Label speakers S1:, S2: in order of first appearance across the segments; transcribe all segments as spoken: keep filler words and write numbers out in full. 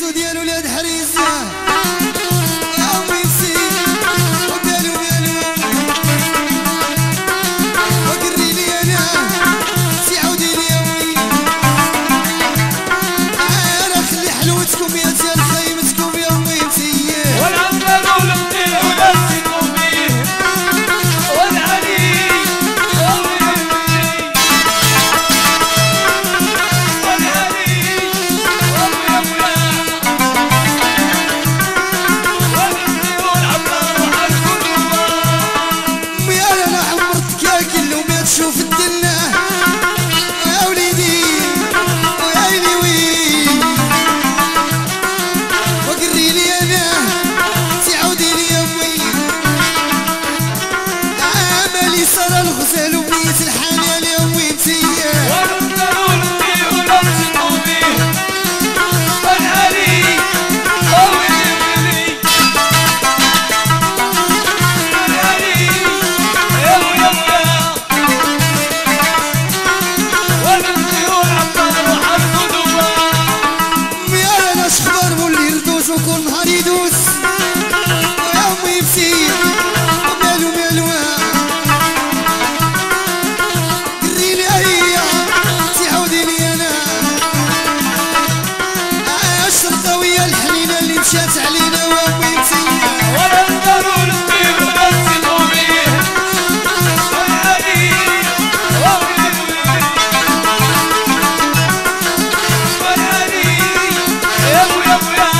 S1: ديال ولاد حريزه امي نسيت وبالو بالو وقري لي انا سي عودي لي امي انا خلي حلوتكم يا ديال خيمتكم يا امي نسيت
S2: والعنبر ولقتي ولقتكم بيه والعلي
S1: شوف الدنيا يا وليدي ويا عيني وين وقري لي انا تعودي لي امي امالي صار الغزال وبنيت الحنان يا امي نتيا
S2: ونقولتي ولمسكوا بيه والعلي ويلي والعلي يا ويا
S1: وكل نهار يدوس ويا امي مسير ومالو مالو قري لي هيا تعودي لي انا الشرطه ويا الحنينه اللي مشات علينا وامي مسير
S2: ولا نقدروا نطير ونسقوا بيه والعلي والعلي يا ابويا ابويا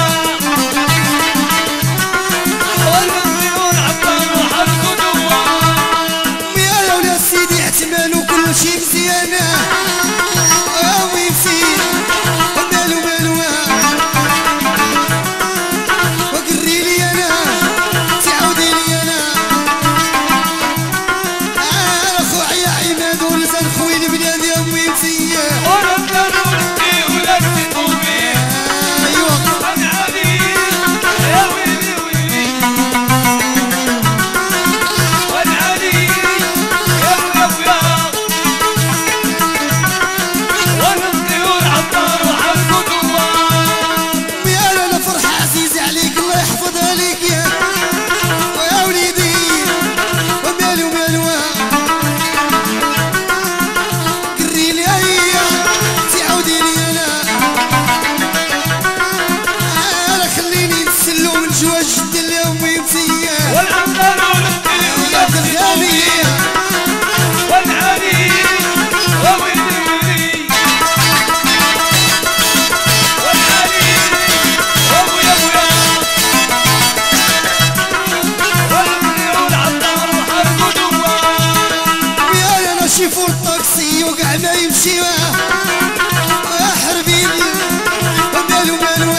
S1: كل شي مزيانة يا امي مسير ومالو مالو وقري لي انا تعودي لي انا انا خويا عماد ولزان خويا البلاد يا امي مسير
S2: ونقدروا نطي ونسقوا بيه
S1: ايوا
S2: والعلي يا ويلي ويلي والعلي يا ابويا ابويا
S1: شوفوا الطاكسي وقع ما يمشي يا حربيني ومالو مالو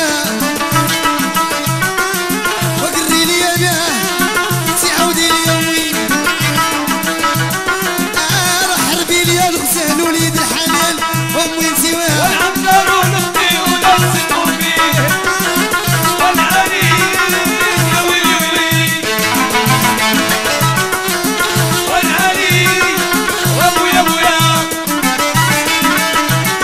S1: وقري لي انا تعودي لي امي راه حربي لي الغزال وليد الحنان امي نسيوها
S2: والعنبر ولقتي ولمسكوا بيه والعلي يا ويلي ويلي والعلي وابويا ابويا